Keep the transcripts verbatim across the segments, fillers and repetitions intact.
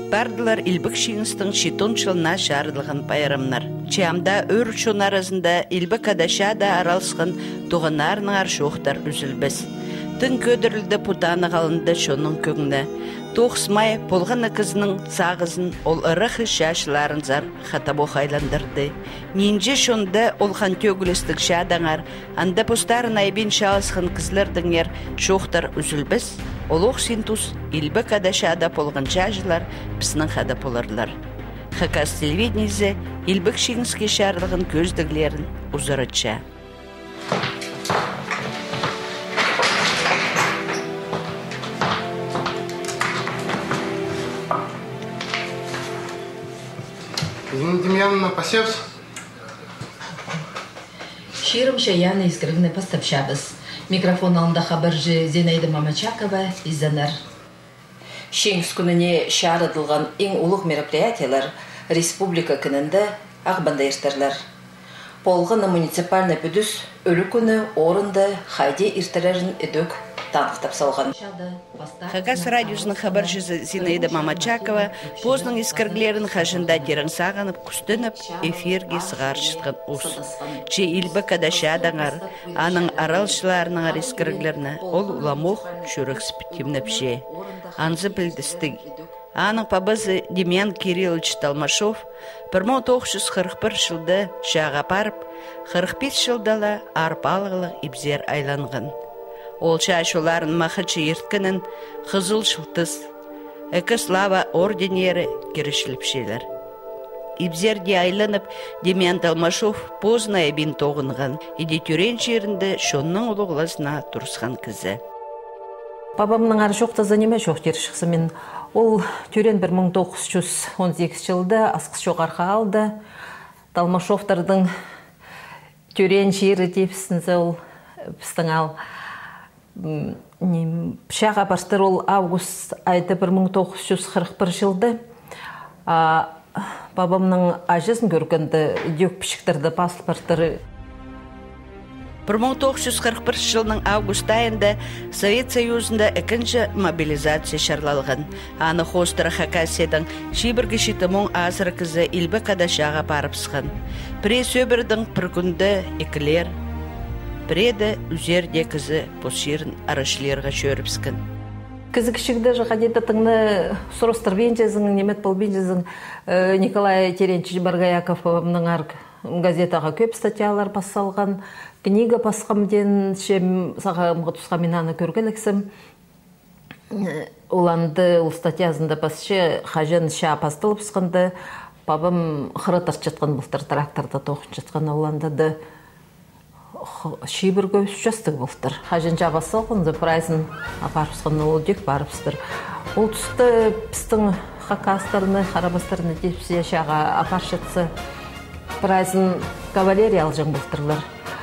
Бардылар Илбек Шиңстың шитон жылына жарылған байрамнар. Чамда өр шон арасында Илбек Адашада аралсқан туғанарының аршуқтар үзілбіз. Тың көдірілді путаны қалынды шоның көңіне. Тоғыз май полғаны қызының сағызын ол ырықы шашыларын зар хатабо хайландырды. Нинже шонда олған төгілістік шадаңар, анда постарын айбен шалысқан кызлардың ер шоқтар үзілбіз. Олуқ синтус Илбек Адашада полған шажылар пісінің хада поларлар. Хакас телевиденизе Илбек Шиңске шарлығын көздіглерін ұзырытша. Елена Демьяновна, пасешь? Ширым Шаяна искренне поставшабыз. Микрофон алында хабаржы Зинаида Мамачакова изданар. Шиңс күніне шарыдылған ең ұлық мероприятиялар республика күнінде ақбанда ертерлер. Полғыны муниципальный бүдіс өлі күні орынды хайде иртерерін өдөк танықтап салған. Хагас радиосының хабаршысы Зинаида Мамачакова позның искірглерін қажында терің сағанып, күстініп, эфирге сығаршытқан ұс. Че Илбек Адашадаңар, аның аралшыларының искірглеріні ол уламуқ шүрік спітімніпше. Анзы білдістік. Аның пабызы Демьян Кириллович Талмашов бір мың тоғыз жүз қырық бір жылды шаға парып, қырық бес жылдала арпалығылық ибзер айланған. Ол шашуларын мақычы ерткінің қызыл шылтыз, әкі слава орденері керішіліпшелер. Ибзерде айланып, Демьян Талмашов позна әбін тоғынған, еді түрен жерінде шонның ұлығыласына тұрысқан кізі. Бабамның ары жоқта занеме жоқ дер шықсы мен. Ол түрен бір мың тоғыз жүз он сегіз жылда асқыс жоғарға алды. Талмашовтардың түрен жері депсінзі ол біздің ал. Пшаға бастыр ол август айды бір мың тоғыз жүз қырық бір жылды. Бабамның ажысын көргенді дөк пішіктірді паспорттары. бір мың тоғыз жүз қырық бір жылының август айында Совет Союзында екінші мобилизация шарлалған. Аны хостыры Хакасиядан шибіргі шитымың азыры кізі Илбек Адашаға барыпсқан. Пре сөбірдің бір күнді екілер, преді үзерде кізі посшерін арышлерға шөріпскен. Кізі кішігді жаға деді тыңны сұрыстыр бенжезің, немет бұл бенжезің Николай Теренчич Баргаяков ар газетаға көп статьялар бассалған. Книга басқамден шем сағамға тұсқаминаны көргеліксім. Оланды ол статьязында басшы қажен ша пастылып сықынды. Бабам қырытыр жатқан бұлтыр тракторда тоқын жатқан оландады. Шибір көз жастық бұлтыр. Қажен жа басылғынды прайзын апарыпсықын ол дек барыпсытыр. Ол тұсты пістің қақастарыны, қарабастарыны депсе шаға апаршытсы прайзын кавалерия алжың бұлтырлар.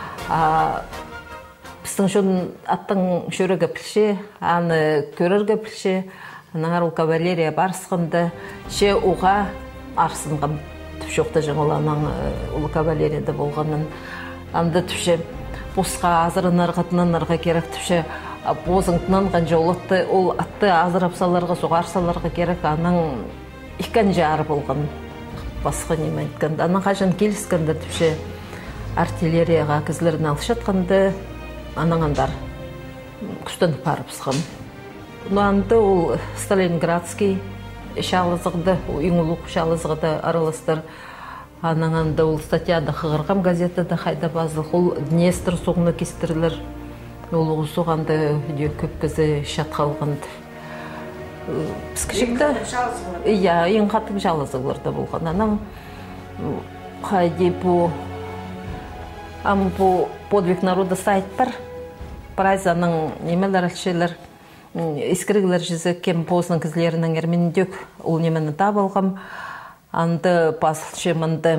Біздің шын аттың шөрігі пілше, аны көріргі пілше, анаңар ол кавалерия барысқынды, ше оға арсынған түпшоқты жаңыланан ұлы кавалерияда болғанын. Анды түпше босқа азырынар қатынанарға керек түпше бозыңтынанған жолытты, ол атты азыр апсаларға, соғарсаларға керек, аның иккен жары болған басқа немен еткенді. Аның қажын келіскенді түпше артиллерияға кізлерін алшатқанды анаңандар күстін парыпсқан. Ұнанды ол Сталинградский шалызықты, үйіңілік шалызықты араластыр. Анаңанды ол статьяда қығырғам газетада қайда базылық. Ол Днестр соғыны кестірілер. Ол соғанды көп кізі шатқалғанды. Піскішікті? Иә, ең қатық жалызығыларда болған. Анам қайде бұл Ам бұл подвиг народа сайт бар. Прайзаның немелер әлшелер, искірігілер жүзі кем позның кізлерінің әрменіндек ол немені табылғам. Анды басылшы мұнды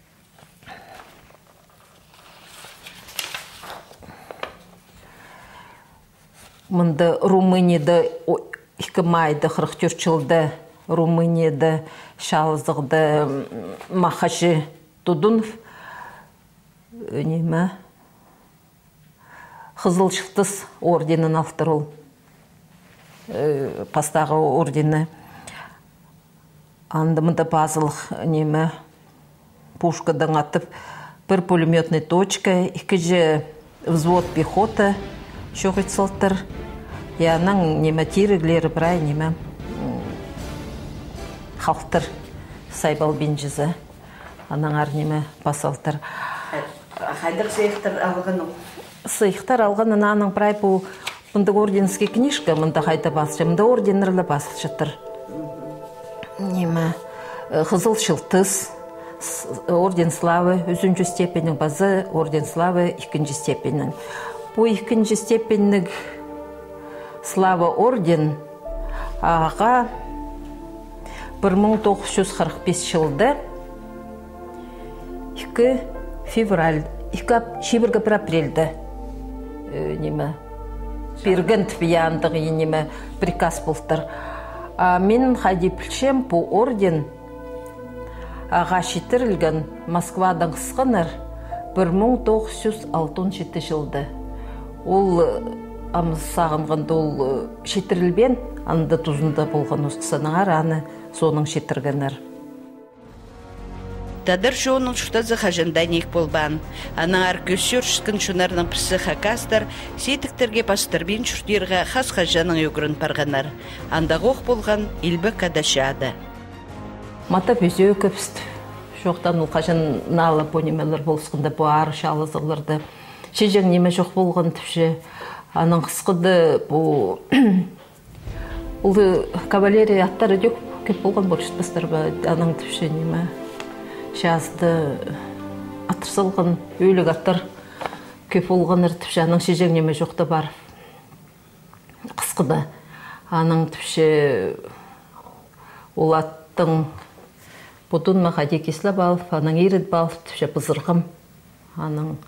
мұнды Румынияда екі майды қырық төрт жылды Румынияда шалызықты Махаши Тудунов Неме Қызыл Шықтыс орденін автыр ол. Пастағы ордені. Анда мында базылық неме пушкадан атып, бір пулеметный точка, екі же взвод пехота шоғыт сылттыр. Яның неме тиріглері бірай неме халықтыр сайбал бенжізі. Анаңар неме басалтыр. Қайдыр сейқтір алған ол? Сейқтір алған ананың бірай бұл мұнда орденский книжка, мұнда қайда басшы, мұнда орденерлі басылшытыр. Неме Қызыл Шылтыз, орден славы, үзінші степенің базы, орден славы, екінші степенің. Бұл екінші степенің слава орден аға бір мың тоғыз жүз қырық бес жылды екі февраль, екі шибіргі бір апрельді неме берген тіпияндығы неме приказ болдыр. Мен қайди білшем, бұл орден аға шетірілген Москвадан қысқаныр бір мың тоғыз жүз алтын жеті жылды. Ол амыз сағынғанда ол шетірілбен, анда тұзында болған ұсқысаныңар, аны соның шетіргенір. Тадыр шоуның шутазы қажынданек болбан. Анаңар көсір шықын шунарның пірсі хакастар, сетіктерге пастырбен шүрдерға қас қажаның өгірін парғанар. Анда қоқ болған илбі кадашады. Мата бөзе көпіст. Жоқтан ол қажын налы понемелер болысқында бұл ары шалызылырды. Шежен неме жоқ болған түпше. Аның қысқыды бұл... Олды кавалерия аттары дөк көп болған болшытпастар ба. Аның түпше неме жазды атырсылғын өйлік аттар көп болғаныр түпше. Аның шежен неме жоқты бар. Қысқыды. Аның түпше ол аттың Бұдын мағаде кесілі балып, аның ерід балып, түпше бұзырғым. Аның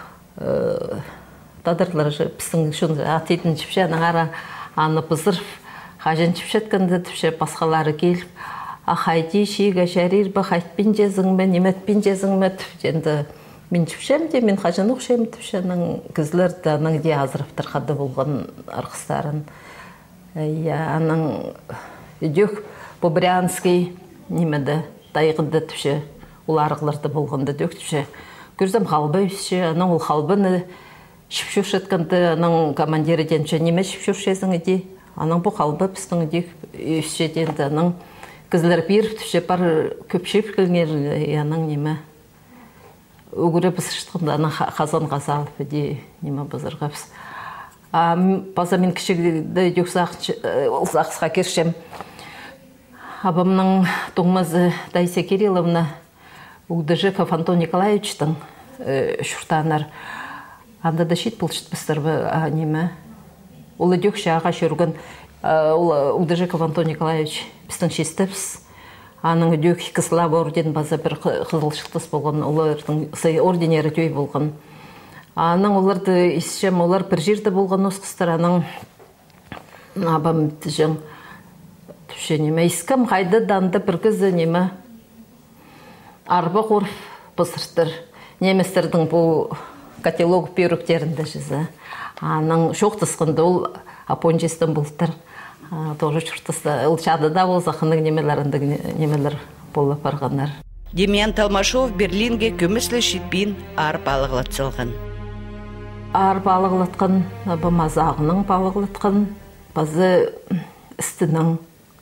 дадырлар пістің шын атейтін түпше, аның ара аны бұзыр, қажын түпше еткінді түпше басқалары келіп, ақайди шиға жәрір ба, қайтпен жезіңме, неметпен жезіңме түпше. Енді мен түпшем де, мен қажын ұқшем түпше, аның кізлерді аның де азырыптыр қады болған арқыстарын. Аның үйдек Бобрянский немеді дайғынды түпше, ол арғыларды болғанды дөк түпше. Көрзім қалбы үшше, аның ол қалбыны шіпшуш еткінді, аның командирі денші неме шіпшуш езің еді. Аның бұл қалбы пістің еді үшше денді, аның кізлер бір түпше бар көпшеп кілгер, аның неме өгірі бұсыштықында, аның қазан қазалып еді неме бұзырға біз. База мен кішігді дөк ұлсақысқа кершем. Абамның тұңмазы Дайся Кирилловна Угдыжеков Антон Николаевичтың шұртанар. Анда да шет бұл шытпыстыр неме. Ол өдек шаға шөрген Угдыжеков Антон Николаевич біздің шестіпс. Аның өдек кісілап орден база бір қызылшықтыс болған, олардың орденері төй болған. Аның оларды ешем, олар бір жерді болған осқыстыр. Аның абам түжің түпше неме, искам қайды данды бір кізі неме арба қорф бұсыртыр. Неместердің бұл каталог перуктерінде жызы. Аның шоқтысқынды ол апонжестен бұлттыр. Тоже шұртысты. Ол шадыда ол зақының немелерінде немелер болып барғанар. Демьян Талмашов Берлинге көміслі шетпен арып алығылатсылған. Арып алығылатқан, бамазағының балығылатқан, базы істінің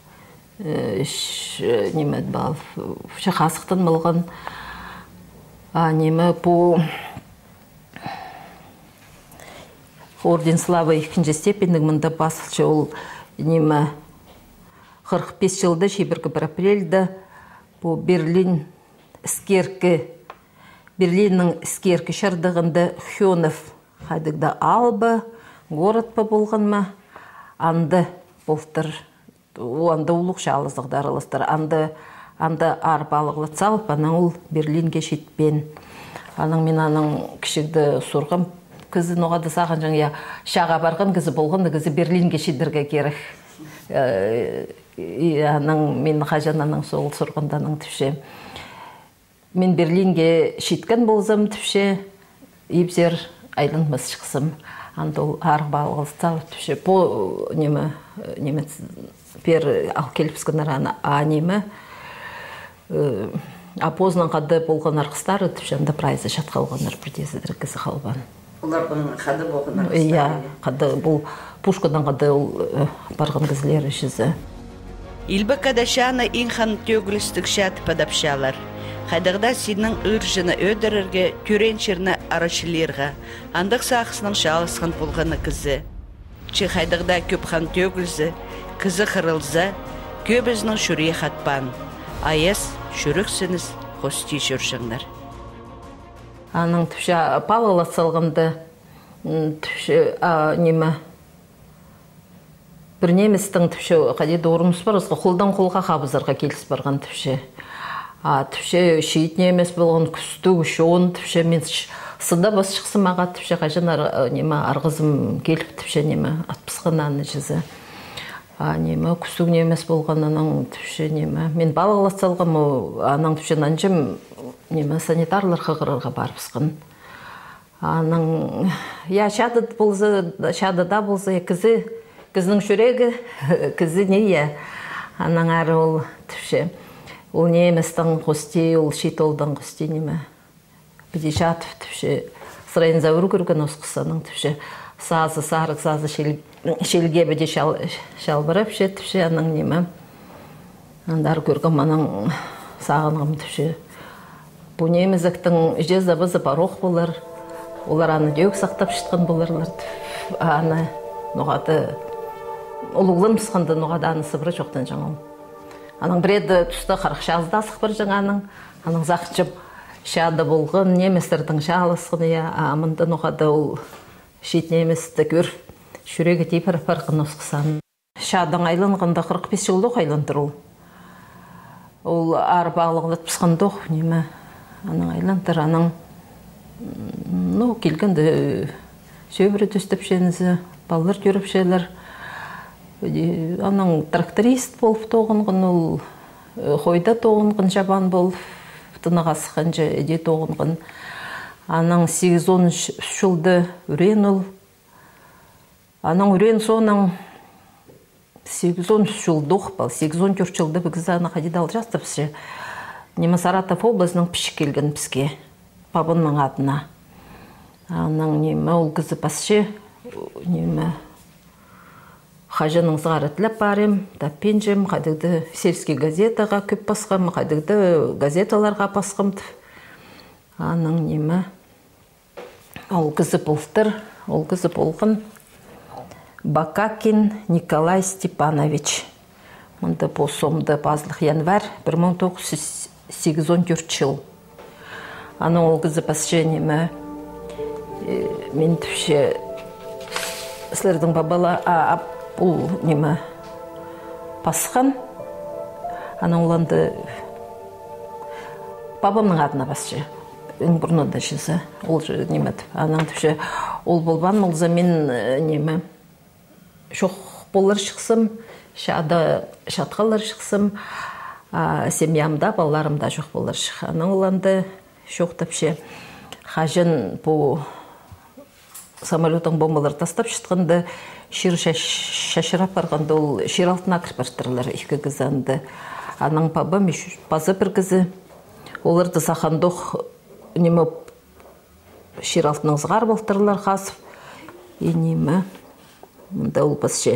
немет бал шақасықтан болған неме бұл орден славы екінші степендің мұнда басылшы ол неме қырық бес жылды шебіргі бір апрельді бұл Берлин іскеркі Берлиннің іскеркі шардығында Хёнов қайдығда албы город па болған ма анды болтыр. Анда улық шалыздығдар алыстыр. Анда арбалығылы салып, аның ол Берлинге шетпен. Аның мен аның кішігді сұрғым. Кізі ноғады саған жаңа шаға барған кізі болғанды кізі Берлинге шедірге керек. Аның мен қажан аның сол сұрғанда аның түпше. Мен Берлинге шеткен болзым түпше. Ебзер айланмас шықсым. Анда ол арбалығылы салып түпше. Бұл неме немет пер ал келіпскен араны а неме апознан қады болған арқыстары түпшенді прайзы шатқалғандар бірдесідір кісі қалбан. Олардың қады болған арқыстары? Иә, қады бұл Пушкадан қады барған кізілер ішізі. Илбі кадашаны инхан төгілістік шат падапшалар. Қайдағда сенің үржіні өдірірге, түреншірні арашылерға, андық сақысының шалысқан болғаны кізі. Че қайдағда көпхан төгілзі, кізі қырылзы, көбізінің шүрей қатпан. Айыз, шүріксіңіз, қости жүршіңдер. Аның түпше палала салғанды, түпше немі, бір немістің түпше қадеді орымыз бар, қолдан қолға қабызарға келіс барған түпше. Түпше шейт немес болған күсті, шоғын түпше мен сында бас шықсым аға түпше қажын арғызым келіп түпше немі атпысқан аны жүзі. Немі күстік немес болғанының түпше немі. Мен балығылас салғым, аның түпше нанжым немі санитарлар қығырырға барыпсқын. Аның, я шадыд болзы, шадыда болзы, кізі, кізінің жүрегі, кізі неге. Аның әрі ол түпше. Ол неместің құсти, ол шет олдан құсти немі. Біде жатып түпше. Сырайын зәуір көрген осқысаның түпше. Сазы, сарық, сазы шелге біде шалбырап жетіпше, аның немі. Андар көргім, аның сағынғым түпше. Бұл немізіктің жезі бізі бароқ болар. Олар аны дөк сақтап шытқан боларлар. Аны ноғады, ұлығылым сықынды ноғады аны сыбыры жоқтан жаңыл. Аның біреді тұсты қырық шазды асық бір жаңаның. Аның зақчып шады болғын, неместердің шалысқын, амынды ноғады ол шет неместі көр. Шүрегі тейпір парқын осқысан. Шадың айланғында қырық бес жылдық айландыр ол. Ол ар бағылығылат пысқандық немі. Аның айландыр, аның ну, келгенді сөбірі төстіп шенізі, балылар көріп шелер. Аның тракторист болып тоғынғын, ол қойда тоғынғын жабан болып, тыныға сықанжа әде тоғынғын. Аның сегіз он жылды үрен ол. Аның үрен соның сегіз он жылдық бол, сегіз он төрт жылды бүгізі аны қадидал жастыпсы. Немі Саратов облысының пішік келген бізге, бабынның адына. Аның немі ол кізі басшы, немі қажының зғаратылап барым, таппен жем, қадыгды сельский газетаға көп басқым, қадыгды газеталарға басқым. Аның немі ол кізі болтыр, ол кізі болғын Бакакин Николай Степанович. Мұнда посомды базлық январ бір мың тоғыз жүз сексен төрт жыл. Аның ол кізі басшы немі мен түпше сілердің бабала бұл немі басқан. Аның оланды бабамның адына басшы. Ең бұрны да жызы. Ол немет. Аның түпше ол болбан мұлза мен немі шоқ болар шықсым, шатқалар шықсым, семьямда, балаларымда жоқ болар шық. Аның оланды шоқ тапшы қажын бұл самолетің бомбалар тастап шытқанды шыр шашырап барғанды ол шыр алтына кіріп бартырлар екі кізанды. Аның бабам базы бір кізі. Оларды сақандық немі шыр алтының зғар болтырлар қасып. И немі мұнда ол басшы.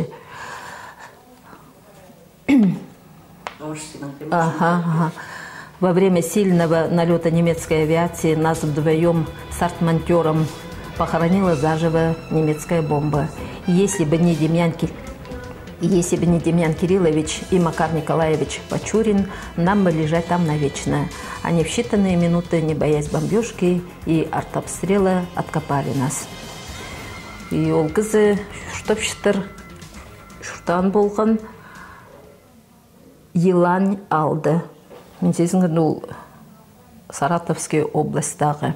Во время сильного налета немецкой авиации нас вдвоем с артмонтером похоронила заживо немецкая бомба. Если бы не Демьян, Если бы не Демьян Кириллович и Макар Николаевич Пачурин, нам бы лежать там навечно. Они в считанные минуты, не боясь бомбежки и артобстрела, откопали нас. И ол кізі шұртап шытыр, шұртан болған елань алды. Мен сезінген ол Саратовский областағы.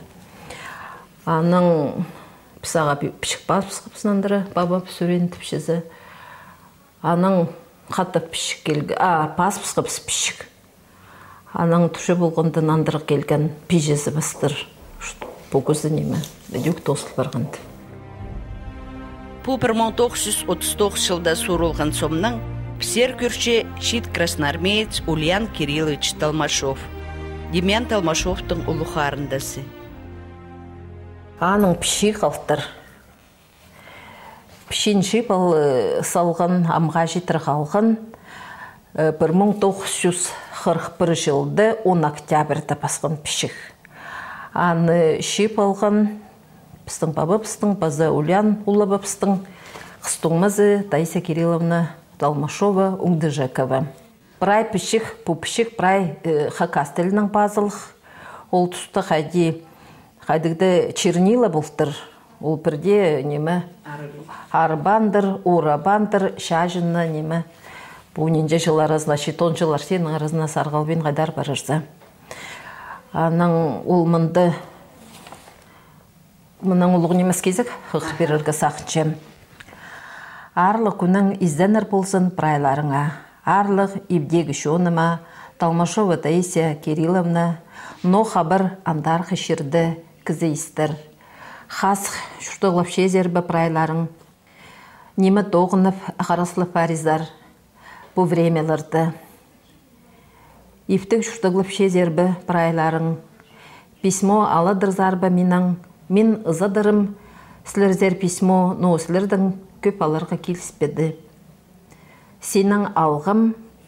Аның пісаға пішік басқыпсынандыры, баба пісурен тіпшізі. Аның қатып пішік келгі, а, пас пысқыпс пішік. Аның түші болғанды нандырық келген пижесі бастыр. Бұл көзі неме, өдек тосыл барғанды. Бұл бір мың тоғыз жүз отыз тоғыз жылда сурылған сомның Псер күрче шит красноармеец Ульян Кириллович Толмашов. Демьян Толмашовтың улухарындасы. Аның піші қалтыр. Пішінші бұл салған амға жетір қалған бір мың тоғыз жүз қырық бір жылды он октябрьді басқан пішік. Аны шеп алған пістің бабы пістің, базы Ульян ұлы пістің, қыстыңмызы Таиса Кирилловна Толмашова Уңдыжекова. Прай пішік, бұл пішік прай хакас тілінің базылық. Ол тұсты қайди, қайдыгды чернила бұлтыр. Ол бірде немі арбандыр, урабандыр, шажынна немі. Бұл ненде жыл арызына, шетон жыл арсенің арызына сарғалбен қайдар барырзы. Аның ол мұнды, мұның ұлығы немес кезік, хық беріргі сақыншем. Арлық күнің изденір болсын прайларыңа. Арлық ибдегі шоныма, Толмашова Таисия Кирилловна, но хабар андар хышырды кізі істір. Хас шұртығылап шезербі прайларың. Немі тоғынып ғараслы паризар. Бұл времелерді. Ифтік шұртығылап шезербі прайларың. Письмо аладыр зарбы менің. Мен ызадырым сілерзер письмо, но сілердің көп аларға келіспеді. Сенің алғым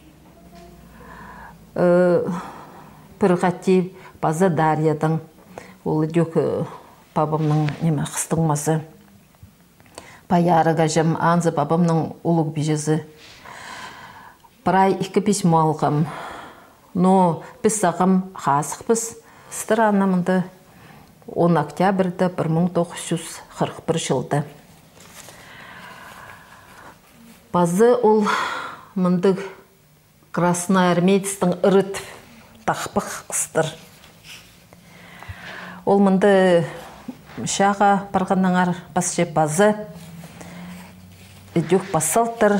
пірғатти база Дарьядың. Ол дөк бабымның неме қыстыңмасы. Баяры ғажым анзы бабымның ұлық бежізі. Прай екі письмо алғым. Но біз сағым қасық біз. Сытыр анамынды он октябрьді бір мың тоғыз жүз қырық бір жылды. Базы ол мұндық красноармейцтің ұрыт тақпық ұстыр. Ол мұнды шаға барғаныңар басшы базы үдік басылтыр.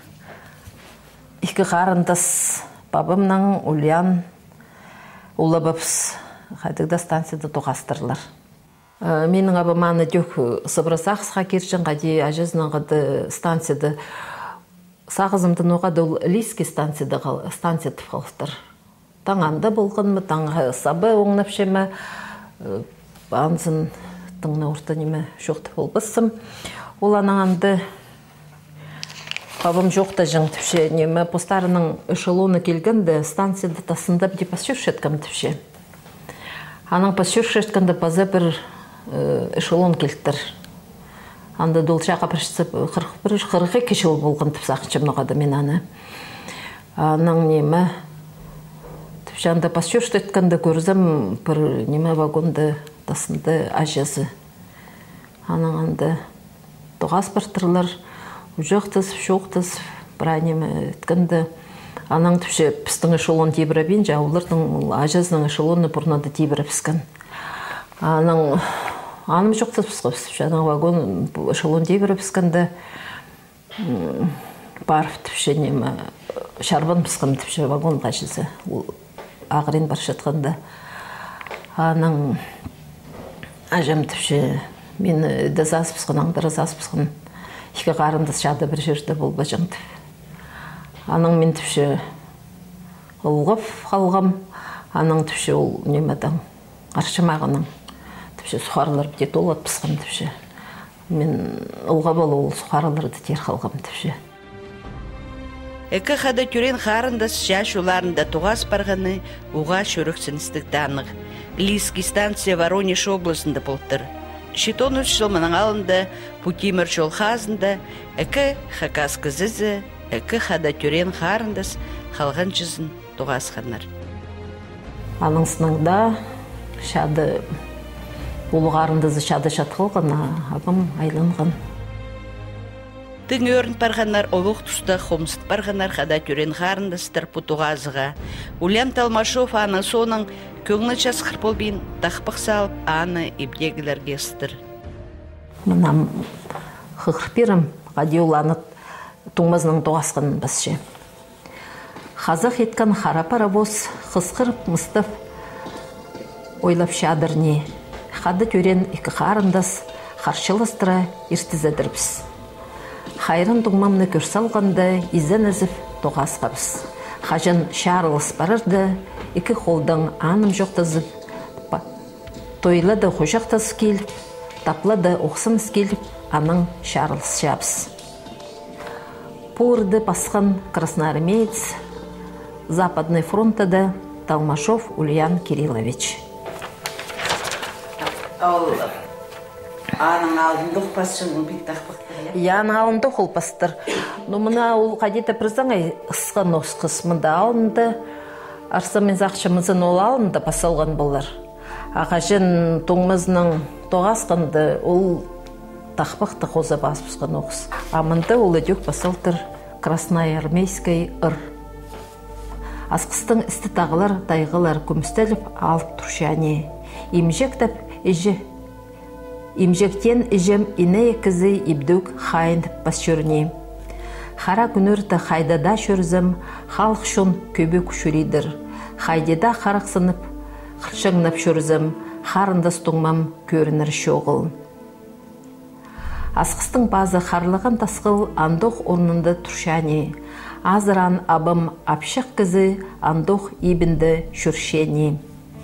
Икі қарындас бабымның Ульян ұлы бапс қайдығда станцияда тоғастырлар. Менің абыманы дөк сыбырасақсыға кершін қайди ажызның қады станцияда сағызымдың оғады ол Лиски станцияда қалықтыр. Таңанда болғанмы, таңға сабы оңнапшемі, анзын тыңна орта неме жоқты болбысым. Ол анаңанды бабым жоқта жың түпше неме постарының эшелоны келгенді станцияда тасында бде пасюршеткам түпше. Аның пасюршетканды база бір эшелон келттір. Анда долчаға біршісі қырық екі жыл болған түпсақыншым ноғады мен аны. Аның неме түпше анда пасюршетканды көрзім бір неме вагонды тасынды ажезі. Аның анда тоғас біртірлер жоқтыз, шоқтыз, бір неме өткенді. Аның түпше пістің эшелон дейбірабен, жаулардың ажезінің эшелоны бұрнады дейбірі піскен. Аның Аным жоқтыз пісқыз, жаңағы вагон эшелон дейбірі піскенді барып түпше немі шарбан пісқым түпше вагон қашысы. Ағырен бар шатқанда. Аның ажам түпше мен дазас пісқын, аңдыр азас пісқын. Икі қарындас жады бір жерді бол бажаңды. Аның мен түпше ұлғып қалғам. Аның түпше ол немедің аршымағының. Түпше сұқарылар бде толат пысқым түпше. Мен ұлға болу ол сұқарыларды тер қалғам түпше. Экі қады түрен қарындас жаш оларында туғас барғаны уға шөріксіністікті анық. Лиски станция Воронеж облысында болтыр. Шетон үш жыл мұның алында Путимір жол қазында әкі хакас кізізі, әкі қада түрен қарындас қалған жүзін туғасқанар. Аның сыныңда шады ұлғарындызы шады шатқылғына абым айланған. Тың өрін барғанар олық тұста қомсыт барғанар қада түрен қарындастыр пұтуғазыға. Ульян Толмашов аны соның көңіл жасқыр болбейін тақпық салып аны ебдегілерге ұстыр. Мұнам қықырпирым ғадиоланып туңмазының тоғасқанын басшы. Қазақ еткен қара паровоз қысқырып мұстып ойлап шадыр не. Қады түрен екі қарындас қаршылыстыра ертізедірбіз. хайрын туңмамны көрсалғанды изен әзіп тоғас қабыз. Хажын шарылыс барырды, екі қолдың аным жоқтазып, тойлады қожақтасы келіп, таплады оқсымыз келіп, аның шарылыс шабыз. Пурды пасқан красноармеец, Западный фронтада Толмашов Ульян Кириллович. Аның алдындық пасшының биттақ бақтыр, я? Яның алдындық ол пастыр. Но мұна ол қадеті прызаңай ұсқан осы қысмында алынды. Арсамен зақшымызын ол алынды пасалған болар. Ағажын тоңмызның тоғасқанды ол тақпақты қоза баспысқан оқыс. Амынды ол өдек пасалтыр Красноармейский ұр. Асқыстың істі тағылар, тайғылар көмістеліп алып тұршане. Имжектіп ежі. Имжектен ежем ине екізі ибдук хайын пасчөріне. Хара күнірті хайдада шөрзім, халық шон көбі күшірейдір. Хайдеда қарақсынып, қылшыңнап шөрзім, харындас тұңмам көрінір шоғыл. Асқыстың базы қарлығын тасқыл андоқ орнында тұршане. Азыран абым апшық кізі андоқ ибінді шүршене.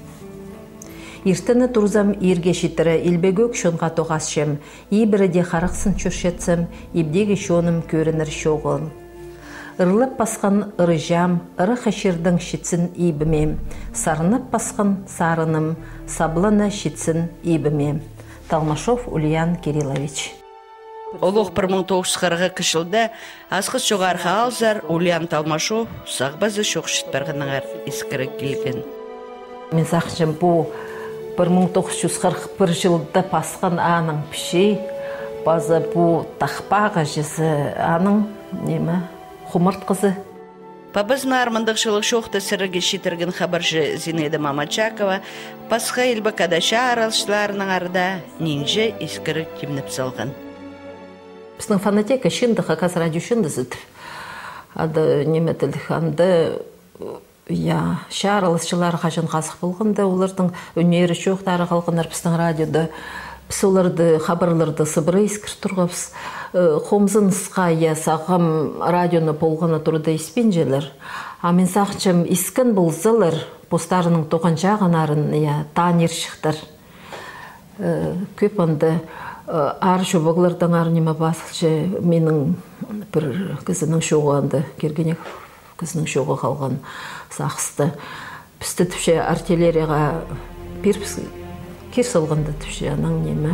Иртіні тұрзам ерге шетірі илбегөк шонға тоғасшым, ибірі де қарықсын чүршетсім, ибдегі шоным көрінір шоғыл. Ырлып басқан ырыжам, ыры қашырдың шетсін ибімем, сарынып басқан сарыным, сабланы шетсін ибімем. Толмашов Ульян Кириллович. Олық бір мың тоғыз жүз қырық екі жылда асқыз жоғарғы алзар Ульян Толмашов сағбазы шоқшыт барғаныңар ескірі келген. Мен сақшым бұл бір мың тоғыз жүз қырық бір жылда пасқан аның пішей, базы бұл тақпаға жесі аның немі құмырт қызы. Пабызны армандықшылық шоқты сіріге шетірген хабаршы Зинаида Мамачакова пасқа елбі кадаша аралшыларының арда нинже ескірі кемніп салған. Біздің фонотека шындық, ақас радио шынды зітіп. Ады неметілдік анды я шарылысшылар қажын қасық болғанда, олардың өнері шоқтары қалғанар біздің радиода. Біз оларды, хабарларды сыбыры ескір тұрғапыз. Қомзын ысқа я сағым радионы болғаны тұрды еспенжелер. А мен сақчым искін бұл зылыр постарының тоған жағанарын я танер шықтыр. Көп онды ар жобағылардан арнема басылшы менің бір кізінің шоғы анды кергенек кізінің шоғы қалған сақысты. Бізді түпше артиллерияға беріпс кер салғанды түпше анаң немі.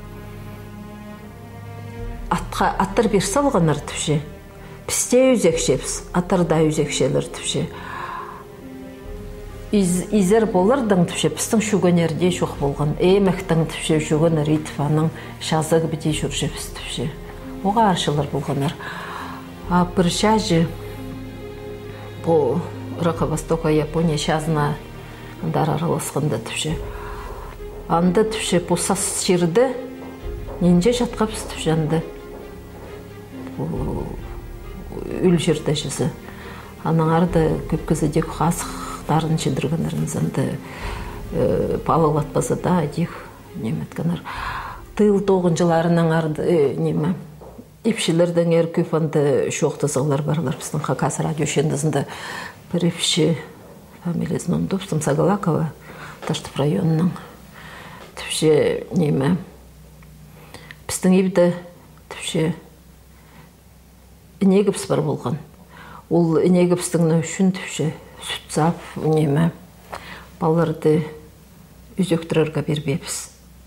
Аттар бер салғанар түпше. Бізде өзекшепс, аттарда өзекшелер түпше. Изер болырдың түпше, біздің шүгенерде шоқ болған. Әмәқтің түпше шүгенер етіп, аның шазығы біде жүршепс түпше. Оға аршылар болғанар. Бір шажы, бұл Рақабастока, Япония шазына дар араласқанда түпше. Анда түпше, бұл сас жерді, ненже жатқапс түпше анды. Үл жерді жызы. Аның арды көп кізідек қасық дарын шедіргенерімізінді палығылатпазы да дек неметкенер. Тыл тоғын жыларының арды неме. Епшілердің әр көп анды шоқтызығылар барлар. Біздің Хакас радио шендізінде бір епші фамилиясын онды. Біздің Сагалакова, Таштып районының. Түпше неме. Біздің ебді түпше інегіпс бар болған. Ол інегіпстің үшін түпше сүтсап, неме, баларды үзектірерге бербепіз.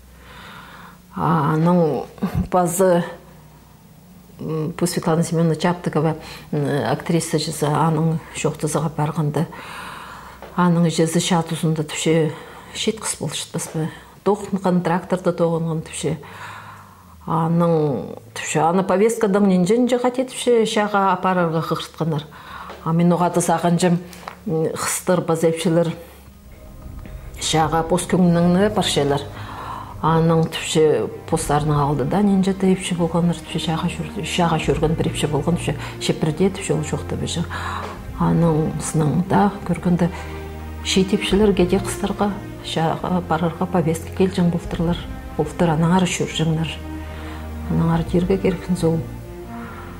Аның базы Светлана Семеновна Чаптыкова актриса жызы аның шоқтызыға барғанда. Аның жызы шат ұзында түпше шет қыс бол шытпаспы. Тоқынған тракторда тоғынған түпше. Аның түпше, аны повесткадан ненжен жағат етіпше шаға апарарға қықыртқанар. Мен оғаты саған жым қыстыр базепшілер шаға пост көңініңі баршелер. Аның түпше посттарының алды да ненжеті епші болғаныр түпше шаға жүрген бір епші болған түпше шепірде түпше ол жоқты бөжі. Аның сыныңда көргенді шет епшілер кеде қыстарға шаға барарға повестке келжің болтырлар. Болтыр анаңар үшір жыңлар. Анаңар жерге керкін зол.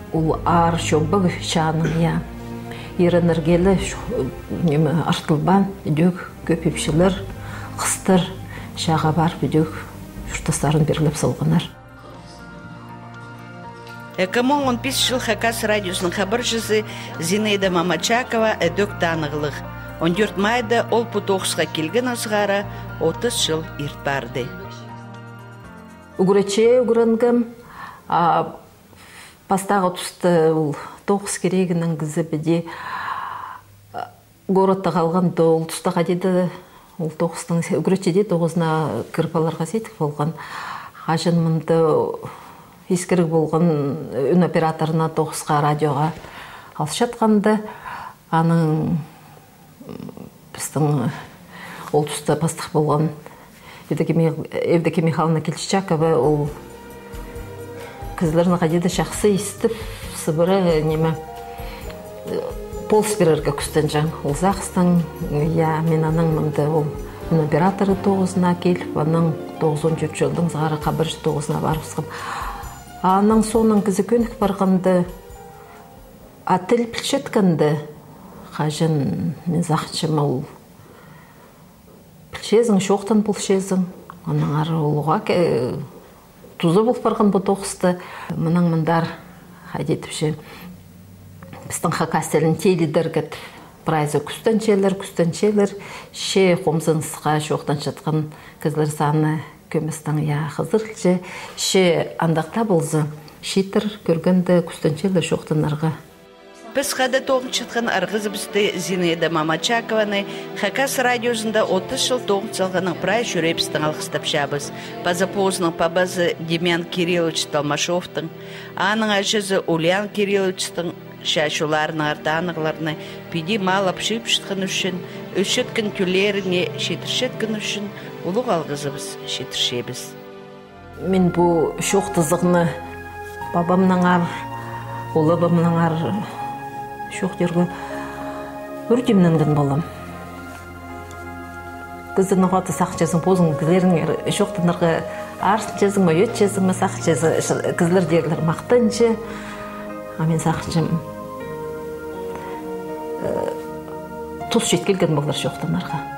ул ар шоббаг шаның я. Еренергелі неме артылбан үдік көпепшілер, қыстыр шаға бар бүдік жұртастарын берлеп салғанар. эки миң он беш жыл Хакас радиосының хабаршысы Зинаида Мамачакова өдөк танығылық. он төрт майда ол путоқысқа келген асығара отыз жыл ирт барды. Угураче угурангам, пастағы тұсты ол тоғыз керегінің кізі біде городта қалған ол тұста қадеді ол тоғыздың угурачеде тоғызына кірпаларға сетік болған. Қажын мұнды ескірік болған үн операторына тоғызға радиоға алыс жатқанды. Аның біздің ол тұста пастық болған Евдокия Михайловна Кельчачакова ол кызларына қадеді шақсы естіп сыбыры неме полс берерге күстен жаң. Ол зақыстың, я, мен аның мұнды ол үн операторы тоғызына келіп, аның тоғыз он төрт жылдың зағары қабыр тоғызына барғысқым. Аның соның кізі көнік барғанды, атыл пілшетканды, қажын мен зақытшым ол пілшезің, шоқтан пілшезің, оның ары олуға тузы болып барған бұл тоғысты. Мұның мұндар қайдетіпші біздің Хакастелін тейлідергіт прайзы күстенчелер, күстенчелер, ше қомзынысқа шоқтан жатқан кізлер саны көмістің я қызырылжы, ше андақта болзы, шетір көргенді күстенчелер шоқтанарға. Біз қады тоғын шытқан арғызы бізді Зинаида Мамачакованы Хакас радиосында отыз жыл тоғын салғаның прай жүрепістің алғыстап шабыз. База позының пабазы Демьян Кириллович Талмашовтың, аның ажызы Ульян Кирилловичтің шашуларының артанығыларыны пиди мал апшып шытқын үшін, өшіткін түлеріне шетіршеткін үшін ұлық алғызыбыз шетіршебіз. Мен бұл шоқтызығыны бабамның ар, олабамның ар шоқ дергі үрдемніңден болам. Кіздің ұғаты сақ жезің позың кізлерің шоқтынырғы арсын жезің, өйет жезің, сақ жезі кізлер дерлер мақтан же. А мен сақшым тұз жеткелген болар шоқтынырға.